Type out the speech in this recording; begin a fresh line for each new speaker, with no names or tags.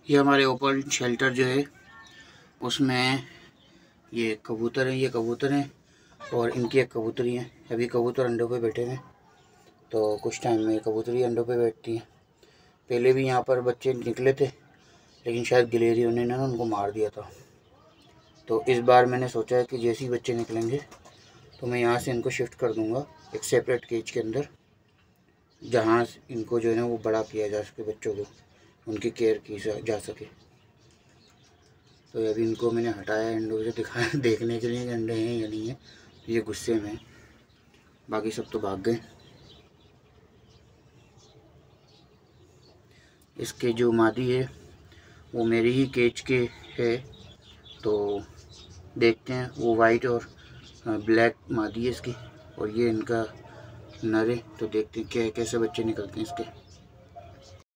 ये हमारे open shelter जो है उसमें ये कबूतर हैं, ये कबूतर हैं और इनकी एक कबूतरी है। अभी कबूतर अंडों पे बैठे हैं, तो कुछ टाइम में कबूतरी अंडों पे बैठती हैं। पहले भी यहाँ पर बच्चे निकले थे, लेकिन शायद गिलहरियों ने ना उनको मार दिया था। तो इस बार मैंने सोचा है कि जैसे ही बच्चे निकलेंगे तो मैं यहाँ से इनको शिफ्ट कर दूँगा एक सेपरेट केज के अंदर, जहाँ इनको जो है ना वो बड़ा किया जा सके, बच्चों को उनकी केयर की जा सके। तो अभी इनको मैंने हटाया अंडों से देखने के लिए कि अंडे हैं या नहीं है। तो ये गुस्से में, बाकी सब तो भाग गए। इसके जो मादी है वो मेरी ही केज के है, तो देखते हैं। वो वाइट और ब्लैक मादी है इसकी, और ये इनका नर है। तो देखते हैं क्या कैसे बच्चे निकलते हैं इसके।